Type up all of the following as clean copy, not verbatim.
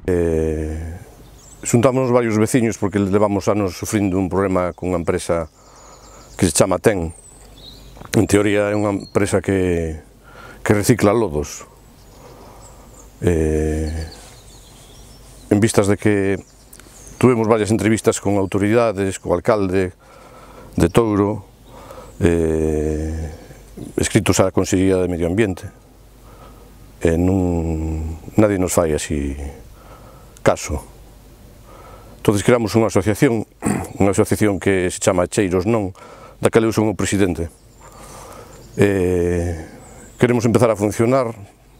Xuntámonos varios veciños porque levamos anos sufrindo un problema cunha empresa que se chama TEN. En teoría é unha empresa que recicla lodos. En vistas de que tuvemos varias entrevistas con autoridades, co alcalde de Touro, escritos á Consellería de Medio Ambiente, nadie nos fai así caso. Entonces creamos unha asociación que se chama Cheiros Non, da que eu son o presidente. Queremos empezar a funcionar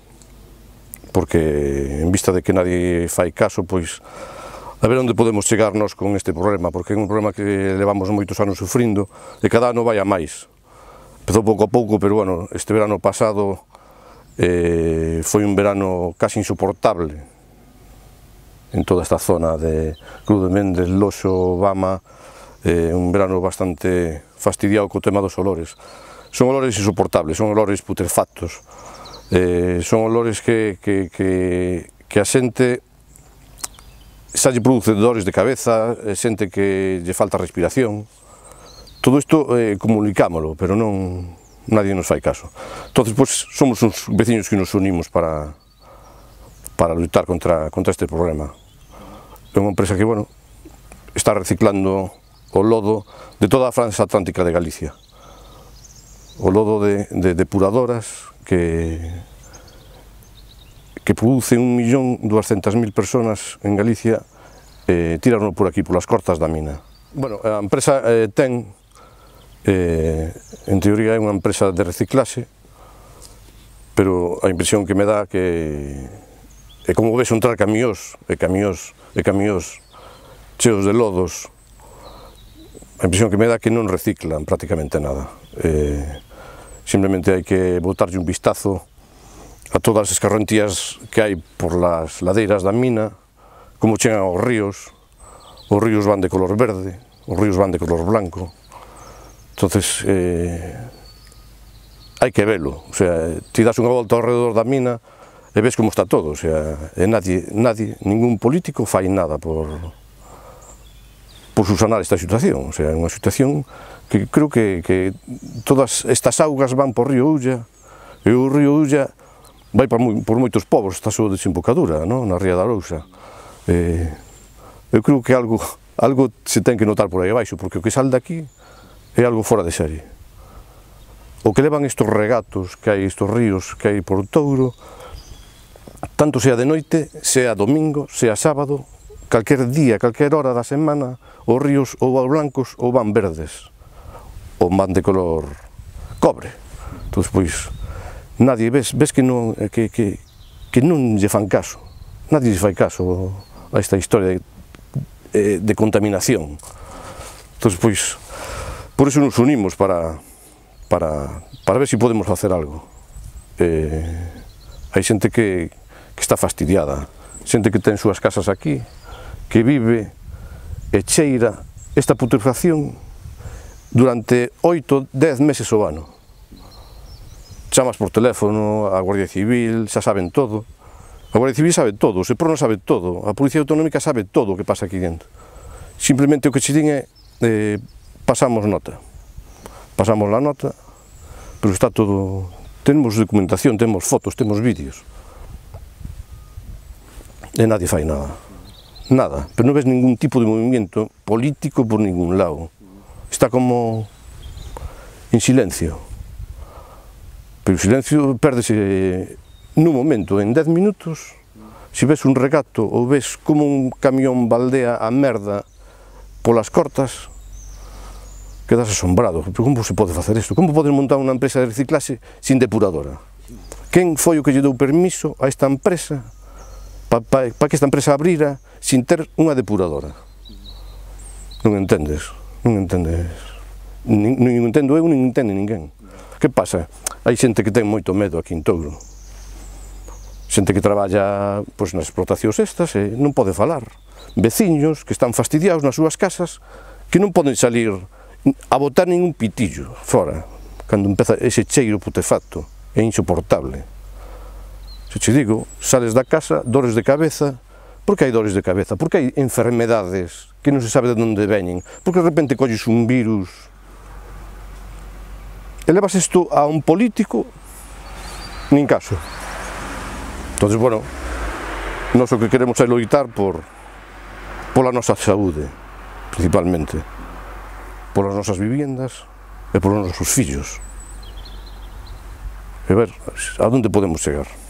porque en vista de que nadie fai caso, pois a ver onde podemos chegar nós con este problema, porque é un problema que levamos moitos anos sufrindo e cada ano vai a máis. Empezou pouco a pouco, pero bueno, este verano pasado foi un verano casi insoportable en toda esta zona de Cruz de Méndez, Loxo, Bama, un verano bastante fastidiado co tema dos olores. Son olores insoportables, son olores putrefactos, son olores que a xente xa lle produce dolores de cabeza, xente que lle falta respiración. Todo isto comunicámolo, pero nadie nos fai caso. Entonces, pois, somos uns veciños que nos unimos para lutar contra este problema. É unha empresa que, bueno, está reciclando o lodo de toda a franxa atlántica de Galicia. O lodo de depuradoras que produce 1.200.000 personas en Galicia, tiraron por aquí, polas cortas da mina. Bueno, a empresa TEN, en teoría é unha empresa de reciclaxe, pero a impresión que me dá que é como ves entrar camións cheos de lodos. A impresión que me dá que non reciclan prácticamente nada. Simplemente hai que botarlle un vistazo a todas as escarrentías que hai por las ladeiras da mina, como chegan aos ríos van de color verde, os ríos van de color blanco. Entonces, hai que velo, o sea, ti das unha volta ao redor da mina e ves como está todo, o sea, ningún político fai nada por subsanar esta situación, o sea, é unha situación que creo que todas estas augas van por río Ulla, e o río Ulla vai por moitos povos, está só de desembocadura, na ría da Arousa. Eu creo que algo se ten que notar por aí abaixo, porque o que sale daqui é algo fora de serie. O que levan estes regatos que hai, estes ríos que hai por Touro, tanto sea de noite, sea domingo, sea sábado, calquer día, calquer hora da semana, os ríos ou van blancos ou van verdes, ou van de color cobre. Entón, pois, nadie, ves que non lle fan caso, nadie lle fai caso a esta historia de contaminación. Entón, pois, por iso nos unimos para ver se podemos facer algo. Hai xente que está fastidiada, xente que ten súas casas aquí, que vive e cheira esta putrefacción durante 8-10 meses ao ano. Chamas por teléfono á Guardia Civil, xa saben todo. A Guardia Civil sabe todo, o Seprona sabe todo, a Policía Autonómica sabe todo o que pasa aquí dentro. Simplemente o que che din é pasamos nota. Pasamos a nota, pero está todo... Temos documentación, temos fotos, temos vídeos. E nadie fai nada. Nada, pero non ves ningún tipo de movimiento político por ningún lado. Está como en silencio. Pero o silencio pérdese nun momento, en 10 minutos, se ves un regato ou ves como un camión baldea a merda polas cortas, quedas asombrado. Pero como se pode facer isto? Como podes montar unha empresa de reciclaxe sin depuradora? Quen foi o que lle dou permiso a esta empresa para que esta empresa abrira sin ter unha depuradora? Non entendes, non entendes. Non entendo eu, non entende ninguén. Que pasa? Hai xente que ten moito medo aquí en Touro. Xente que traballa nas explotacións estas e non pode falar. Veciños que están fastidiados nas súas casas, que non poden salir a botar ningún pitillo fora, cando empeza ese cheiro putrefacto, é insoportable. Se che digo, sales da casa, dores de cabeza, Por que hai dores de cabeza? Por que hai enfermedades que non se sabe de onde veñen? Por que de repente colles un virus e levas isto a un político? Nin caso. Entón, bueno, nós o que queremos é loitar pola nosa saúde, principalmente, polas nosas viviendas e polos nosos fillos. E ver a onde podemos chegar.